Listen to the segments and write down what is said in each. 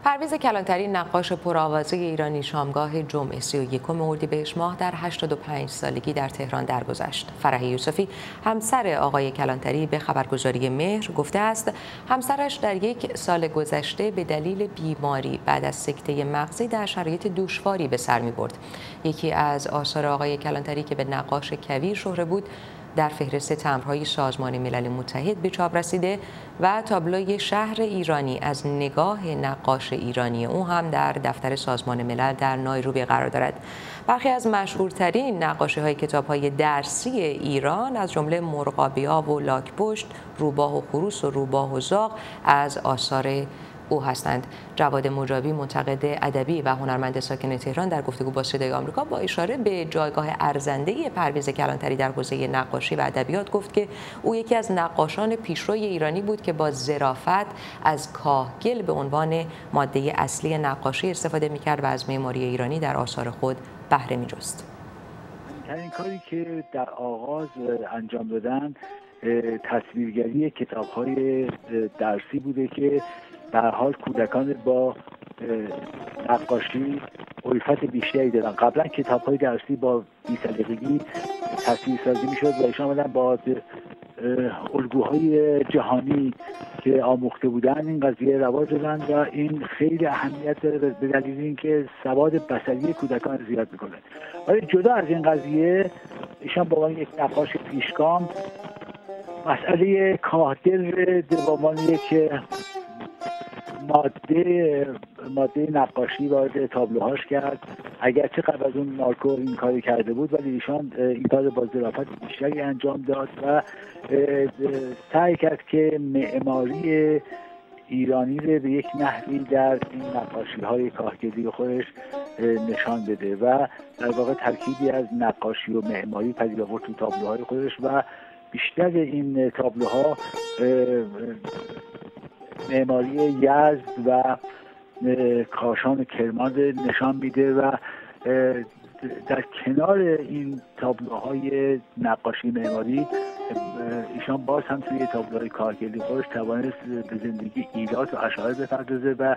پرویز کلانتری نقاش پرآوازه ایرانی شامگاه جمعه 31 اردیبهشت ماه در 85 سالگی در تهران درگذشت. فرح یوسفی همسر آقای کلانتری به خبرگزاری مهر گفته است همسرش در یک سال گذشته به دلیل بیماری بعد از سکته مغزی در شرایط دشواری به سر می‌برد. یکی از آثار آقای کلانتری که به نقاش کویر شهره بود در فهرست تمبرهای سازمان ملل متحد به چاپ رسیده و تابلوی شهر ایرانی از نگاه نقاش ایرانی او هم در دفتر سازمان ملل در نایروبی قرار دارد. برخی از مشهورترین نقاشی‌های کتاب‌های درسی ایران از جمله مرغابی‌ها و لاک‌پشت، روباه و خروس و روباه و زاغ از آثار او هستند. جواد مجابی منتقد ادبی و هنرمند ساکن تهران در گفتگو با صدای آمریکا با اشاره به جایگاه ارزنده پرویز کلانتری در حوزه نقاشی و ادبیات گفت که او یکی از نقاشان پیشروی ایرانی بود که با ظرافت از کاهگل به عنوان ماده اصلی نقاشی استفاده می‌کرد و از معماری ایرانی در آثار خود بهره می‌جست. این کاری که در آغاز انجام دادن تصویرگری کتاب‌های درسی بوده که به هر حال کودکان با نقاشی الفت بیشتری دارن. قبلا کتاب‌های درسی با بی‌سلیقگی تصویرسازی می‌شد و ایشان آمدن با الگوهای جهانی که آموخته بودن این قضیه رواج دادن و این خیلی اهمیت داره به دلیل اینکه سواد بصری کودکان زیاد می‌کنه. ولی جدا از این قضیه ایشان با عنوان یک نقاش پیشگام مسئله کاهگل به عنوان یک ماده نقاشی وارد تابلوهاش کرد. اگرچه قبل از اون مارکو این کاری کرده بود ولی ایشان این کار با ظرافت بیشتری انجام داد و سعی کرد که معماری ایرانی رو به یک نحوی در این نقاشی‌های کاهگلی خودش نشان بده و در واقع ترکیبی از نقاشی و معماری پدید آورد تو تابلوهای خودش و بیشتر این تابلوها معماری یزد و کاشان کرمان نشان میده و در کنار این تابلوهای نقاشی معماری ایشان باز هم توی تابلوهای کاهگلی خودش توانست به زندگی ایلات و اشاعره بپردازه و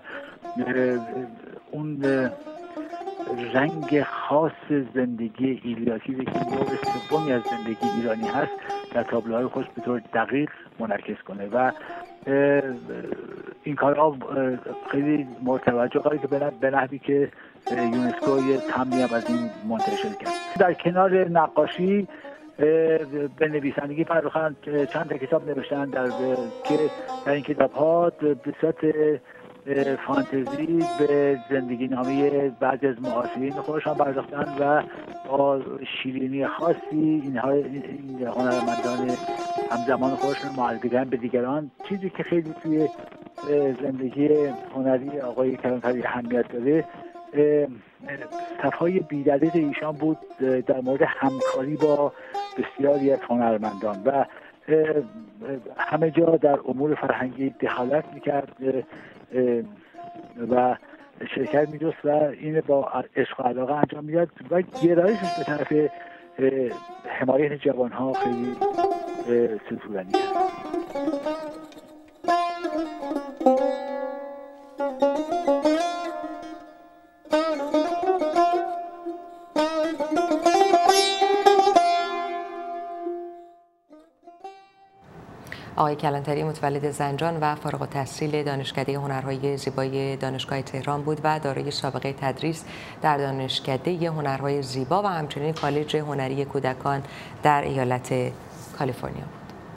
اون رنگ خاص زندگی ایلیاتی که نوع سومی از زندگی ایرانی هست در تابلوهای خودش به طور دقیق منعکس کنه و این کارها خیلی مرتوجه قرار که به نحوی که یونسکو یه تمنی هم از این منتشر کرد. در کنار نقاشی به نویسندگی پرداختن، چند تا کتاب نوشتن که در این کتاب‌ها به صورت فانتزی به زندگی نامه بعضی از معاصرین خودشان پرداختن و با شیرینی خاصی این هنرمندان همزمان خودشون معرفی کردن به دیگران. چیزی که خیلی توی زندگی هنری آقای کلانتری اهمیت داره صفحه‌های بی‌دلیل ایشان بود در مورد همکاری با بسیاری از هنرمندان و همه جا در امور فرهنگی دخالت میکرد و شرکت می‌جست و این با عشق و علاقه انجام میداد و گرایشش به طرف حمایت جوانها خیلی ستودنی است. آقای کلانتری متولد زنجان و فارغ التحصیل دانشکده هنرهای زیبای دانشگاه تهران بود و دارای سابقه تدریس در دانشکده هنرهای زیبا و همچنین کالج هنری کودکان در ایالت کالیفرنیا.